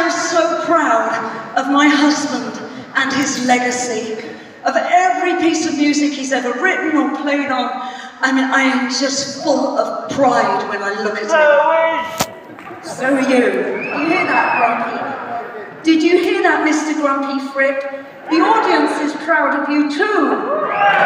am so proud of my husband and his legacy, of every piece of music he's ever written or played on. I mean, I am just full of pride when I look at him. So are you. You hear that, Grumpy? Did you hear that, Mr. Grumpy Fripp? The audience is proud of you too.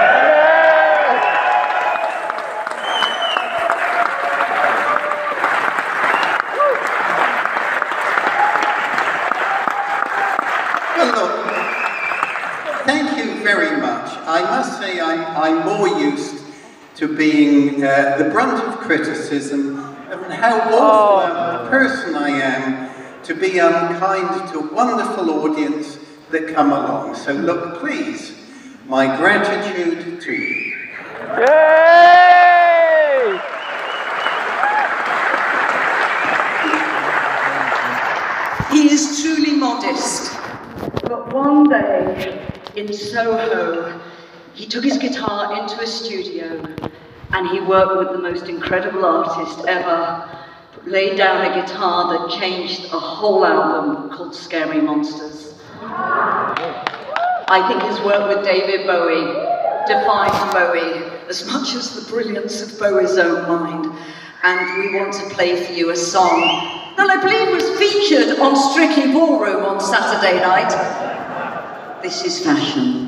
Thank you very much. I must say I'm more used to being the brunt of criticism of how awful a person I am to be unkind to a wonderful audience that come along. So look, please, my gratitude to you. Yay! He is truly modest, but one day in Soho, he took his guitar into a studio and he worked with the most incredible artist ever, laid down a guitar that changed a whole album called Scary Monsters. I think his work with David Bowie defines Bowie as much as the brilliance of Bowie's own mind. And we want to play for you a song that I believe was featured on Strictly Ballroom on Saturday night. This is Fashion.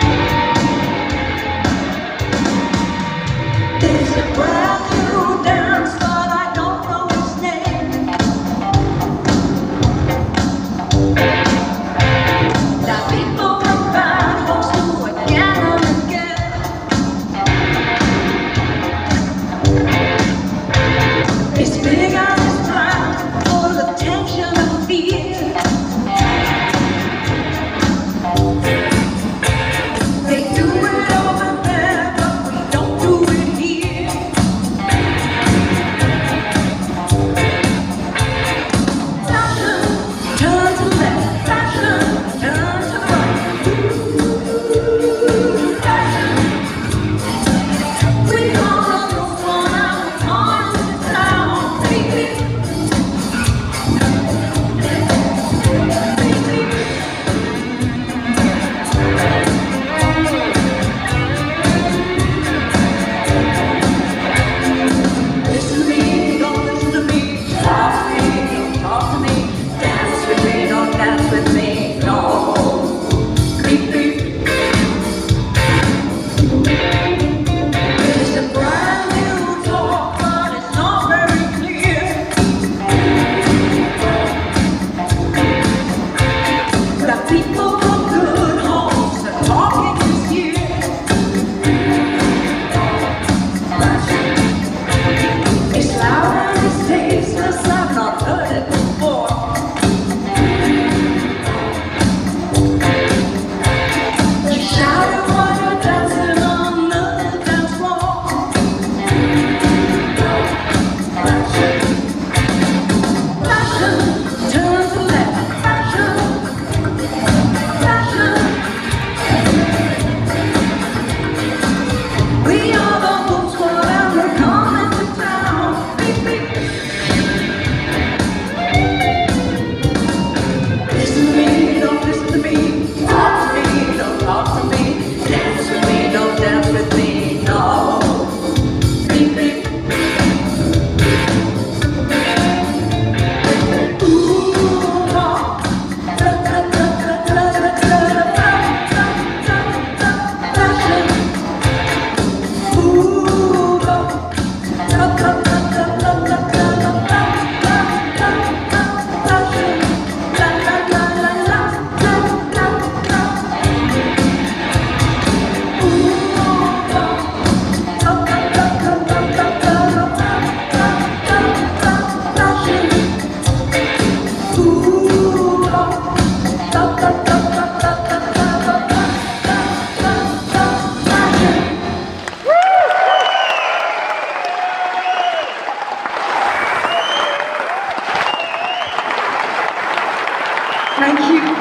There's a brand new day. Thank you.